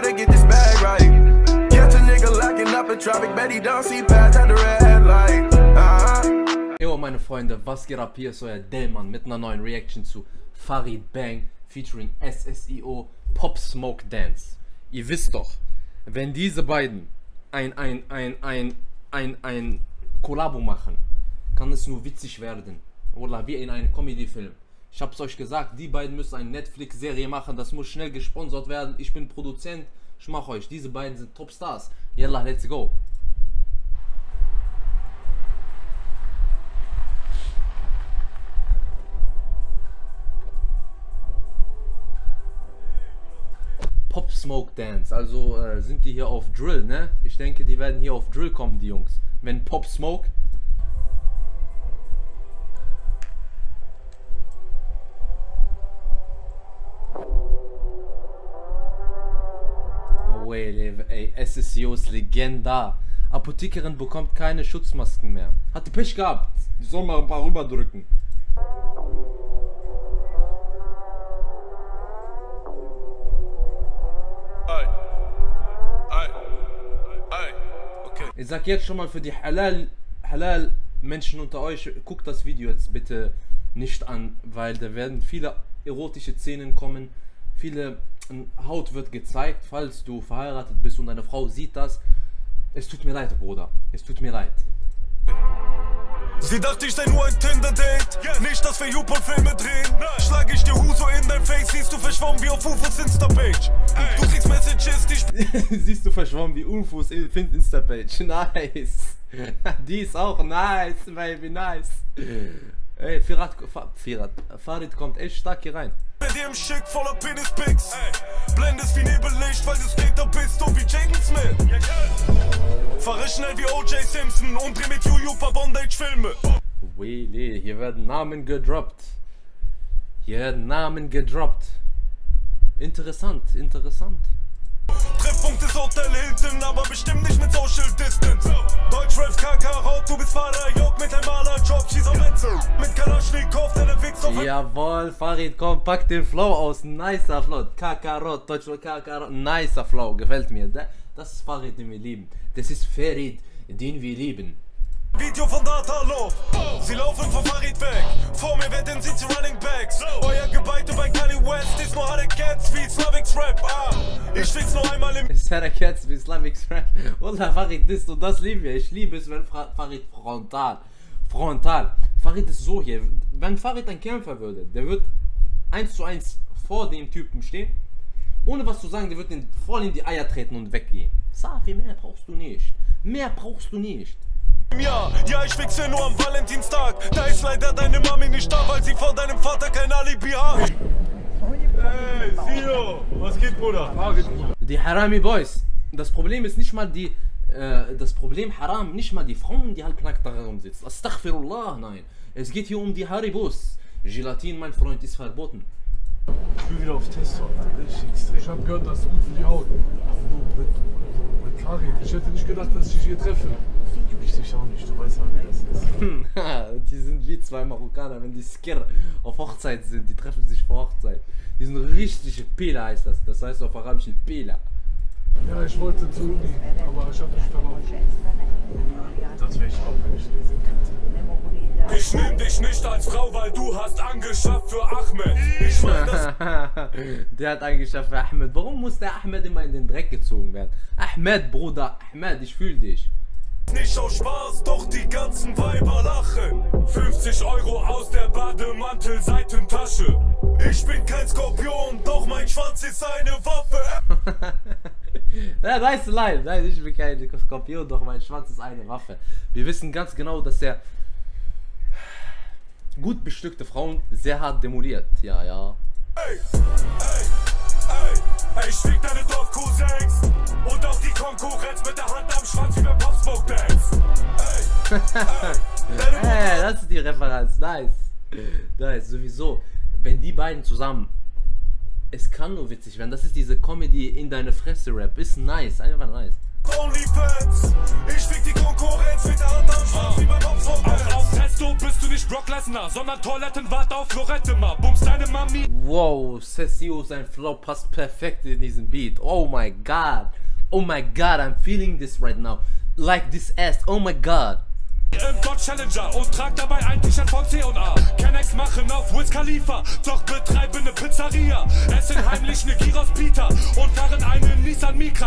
gotta get this bag right. Catch a nigga locking up in traffic, bet he don't see past at the red light. Yo, meine Freunde, was geht ab? Hier ist euer Delman mit einer neuen Reaction zu Farid Bang featuring SSIO Pop Smoke Dance. Ihr wisst doch, wenn diese beiden ein Kollabo machen, kann es nur witzig werden. Oder wie in einem Comedy-Film. Ich hab's euch gesagt, die beiden müssen eine Netflix-Serie machen, das muss schnell gesponsert werden. Ich bin Produzent, ich mach euch. Diese beiden sind Topstars. Yalla, let's go. Pop Smoke Dance, also sind die hier auf Drill, ne? Ich denke, die werden hier auf Drill kommen, die Jungs. Wenn Pop Smoke. Oh ey, SSIO ist Legenda. Apothekerin bekommt keine Schutzmasken mehr. Hatte Pech gehabt. Die soll mal ein paar rüberdrücken. Ich sag jetzt schon mal für die Halal Menschen unter euch, guckt das Video jetzt bitte nicht an, weil da werden viele erotische Szenen kommen, viele Haut wird gezeigt, falls du verheiratet bist und deine Frau sieht das. Es tut mir leid, Bruder, es tut mir leid. Sie dachte, ich sei nur ein Tinder-Date, nicht, dass wir YouPorn-Filme drehen. Schlag ich dir Huso in dein Face, siehst du verschwommen wie auf UFOs Insta-Page. Du kriegst Messages, die siehst du verschwommen wie UFOs in Insta-Page. Nice. Die ist auch nice, baby, nice. Ey, Farid kommt echt stark hier rein. Bei dir im Schick voller Penis-Pics. Blendest wie Nebellicht, weil du Skater bist und wie Jaden Smith. Fahre schnell wie O.J. Simpson und dreh mit Juju paar Bondage-Filme. Wele, hier werden Namen gedroppt. Hier werden Namen gedroppt. Interessant, interessant. Treffpunkt ist Hotel Hilton, aber bestimmt nicht mit Social Distance. Deutschrap Kakarot, du bist Vater, Job mit einem Malerjob, schieß auf Metzel. Mit Kalaschnikow, deine Wichs auf... Jawohl, Farid, komm, pack den Flow aus. Nicer Flow. Kakarot, Deutschrap Kakarot, nicer Flow, gefällt mir. Das ist Farid, den wir lieben. Das ist Farid, den wir lieben. Video von Data Love. Sie laufen von Farid weg. Vor mir werden sie zu Running Backs. Euer Gebeite bei Kanye West ist nur Harry Cats wie Slavics Rap. Ich schwitz noch einmal im... Ist Harry Cats wie Slavics Rap. Wallah, Farid ist und das lieben wir. Ich liebe es, wenn Farid frontal. Farid ist so hier. Wenn Farid ein Kämpfer würde, der wird 1:1 vor dem Typen stehen. Ohne was zu sagen, der wird den voll in die Eier treten und weggehen. Safi, mehr brauchst du nicht. Mehr brauchst du nicht. Ja, ich wichse nur am Valentinstag. Da ist leider deine Mami nicht da, weil sie vor deinem Vater kein Alibi hat. Hey, Sio, was geht, Bruder? Die Harami Boys. Das Problem ist nicht mal die, das Problem Haram, nicht mal die Frauen, die halbnackt da rumsitzen. Astaghfirullah, nein. Es geht hier um die Haribos. Gelatin, mein Freund, ist verboten. Ich bin wieder auf Testo. Ich hab gehört, das ist gut für die Haut. Mit Farid. Ich hätte nicht gedacht, dass ich dich hier treffe. Ich dich auch nicht, du weißt ja, wie das ist. Die sind wie zwei Marokkaner, wenn die Skir auf Hochzeit sind, die treffen sich vor Hochzeit. Die sind richtige Pela, heißt das. Das heißt auf Arabisch Pela. Ja, ich wollte zu Uni, aber ich hab mich verlaufen. Das wäre ich auch, wenn ich lesen könnte. Ich nehm dich nicht als Frau, weil du hast angeschafft für Ahmed. Ich mein das... Der hat angeschafft für Ahmed. Warum muss der Ahmed immer in den Dreck gezogen werden? Ahmed, Bruder, Ahmed, ich fühl dich. Nicht aus Spaß, doch die ganzen Weiber lachen. 50 € aus der Bademantel-Seitentasche. Ich bin kein Skorpion, doch mein Schwanz ist eine Waffe. Ja, nice line. Nein, ich bin kein Skorpion, doch mein Schwanz ist eine Waffe. Wir wissen ganz genau, dass er gut bestückte Frauen sehr hart demoliert. Ja. Ey, ich fick deine Dorfcousins und auch die Konkurrenz mit der Hand am Schwanz wie beim Pop Smoke Dance. Hey, das ist die Referenz. Nice, sowieso. Wenn die beiden zusammen, es kann nur witzig werden. Das ist diese Comedy in deine Fresse Rap. Ist nice, einfach nice. hat Onlyfans. Ich fick die Konkurrenz mit der Hand am Schwanz wie beim Hopsong. Auf Testo bist du nicht Brock Lesnar, sondern Toilettenwart auf Lorette Ma. Bums deine Mami. Wow, Sessio, sein Flow passt perfekt in diesen Beat. Oh my god. Oh my god, I'm feeling this right now. Like this ass, oh my god. Im Dodge Challenger und trag dabei ein T-Shirt von C&A. Kennex machen auf Wiz Khalifa, doch betreiben eine Pizzeria. Essen heimlich eine Gyros Pita und fahren einen Nissan Micra.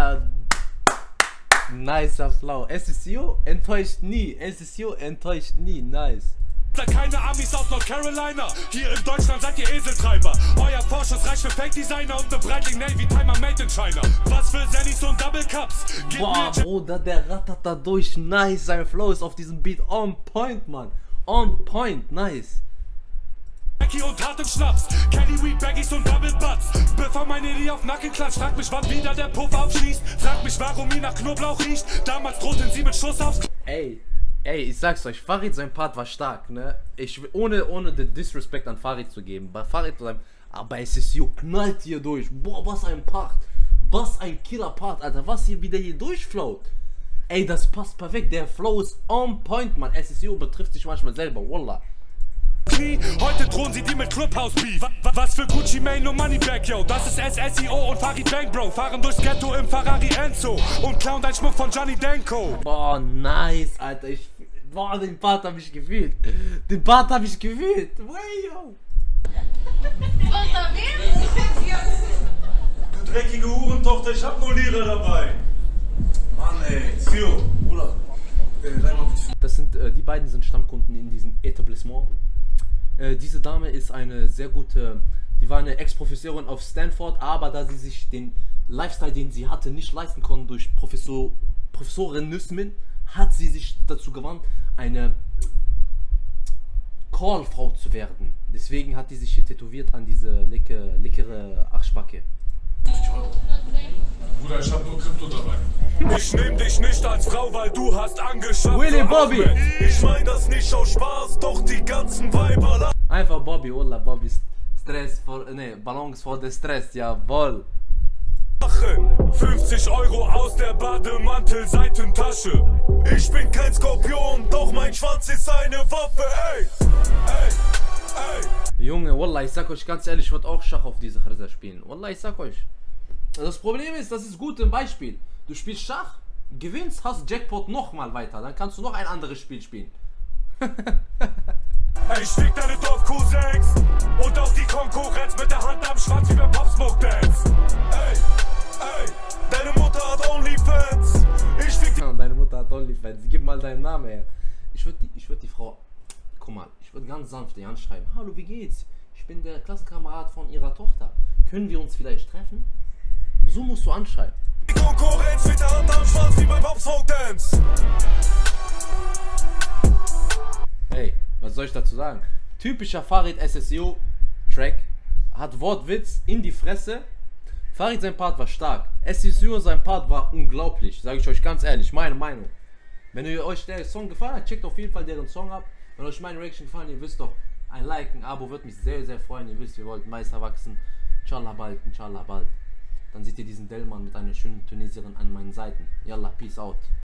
Nicer Flow. SSU enttäuscht nie. SSU enttäuscht nie. Nice. Keine Amis aus North Carolina. Hier in Deutschland seid ihr Eseltreiber. Euer Vorschuss reicht für Fake-Designer und ne Breitling Navy Timer made in China. Was für Zennys und Double Cups. Boah, Bruder, der rattert da durch. Nice. Sein Flow ist auf diesem Beat on point, Mann. On point. Nice. Becky und harten Schnaps. Kelly Weed Baggies und Bubble Butts. Bevor meine Idee auf Nacken klatscht. Frag mich, wann wieder der Puff aufschließt. Frag mich, warum ihn nach Knoblauch riecht. Damals drohten sie mit Schuss aufs... Ey, ich sag's euch, Farid, sein Part war stark, ne? Ohne den Disrespect an Farid zu geben, bei Farid zu sagen, aber SSU knallt hier durch. Boah, was ein Part. Was ein Killer-Part, Alter. Was hier wieder hier durchflowt. Ey, das passt perfekt. Der Flow ist on point, Mann. SSU betrifft sich manchmal selber, wallah. Heute drohen sie die mit Clubhouse Beef. Was für Gucci Mane und Moneybag, yo. Das ist SSEO und Farid Bang, Bro. Fahren durchs Ghetto im Ferrari Enzo und klauen dein Schmuck von Gianni Danko. Boah, nice, Alter. Boah, den Part hab ich gefühlt. Den Part hab ich gefühlt. Wey, yo. Du dreckige Hurentochter, ich hab nur Lira dabei. Mann, ey. Zio, Bruder. Das sind, die beiden sind Stammkunden in diesem Etablissement. Diese Dame ist eine sehr gute, die war eine Ex-Professorin auf Stanford, aber da sie sich den Lifestyle, den sie hatte, nicht leisten konnte durch Professorinnen, hat sie sich dazu gewandt, eine Call-Frau zu werden. Deswegen hat die sich hier tätowiert an diese leckere Arschbacke. Bruder, ich hab nur Krypto dabei. Ich nehm dich nicht als Frau, weil du hast angeschafft. Willy Bobby! Ich mein das nicht aus Spaß, doch die ganzen Weiber. Einfach Bobby, wallah, Bobby. Stress vor, ne, Ballons vor der Stress, jawohl. 50 Euro aus der Bademantel-Seitentasche. Ich bin kein Skorpion, doch mein Schwanz ist eine Waffe, ey. Junge, wallah, ich sag euch ganz ehrlich, ich würde auch Schach auf diese Kharza spielen. Wallah, ich sag euch. Das Problem ist, das ist gut im Beispiel. Du spielst Schach, gewinnst, hast Jackpot nochmal weiter. Dann kannst du noch ein anderes Spiel spielen. Ich fick deine Dorf-Cousins und auch die Konkurrenz mit der Hand am Schwanz wie beim Pop-Smoke Dance. Deine Mutter hat Onlyfans. Ich fick Ja, deine Mutter hat Onlyfans. Gib mal deinen Namen her. Ich würd die Frau, guck mal, ich würde ganz sanft ihr anschreiben. Hallo, wie geht's? Ich bin der Klassenkamerad von ihrer Tochter. Können wir uns vielleicht treffen? So musst du anschreiben. die Konkurrenz mit der Hand am Schwanz wie beim Pop-Smoke Dance. Hey, was soll ich dazu sagen? Typischer Farid SSU Track. Hat Wortwitz in die Fresse. Farid sein Part war stark. SSU sein Part war unglaublich. Sage ich euch ganz ehrlich, meine Meinung. Wenn euch der Song gefallen hat, checkt auf jeden Fall deren Song ab. Wenn euch meine Reaction gefallen, ihr wisst doch, ein Like, ein Abo wird mich sehr, sehr freuen. Ihr wisst, wir wollten Meister wachsen. Inshallah bald, inshallah bald. Dann seht ihr diesen Delman mit einer schönen Tunesierin an meinen Seiten. Yallah, peace out.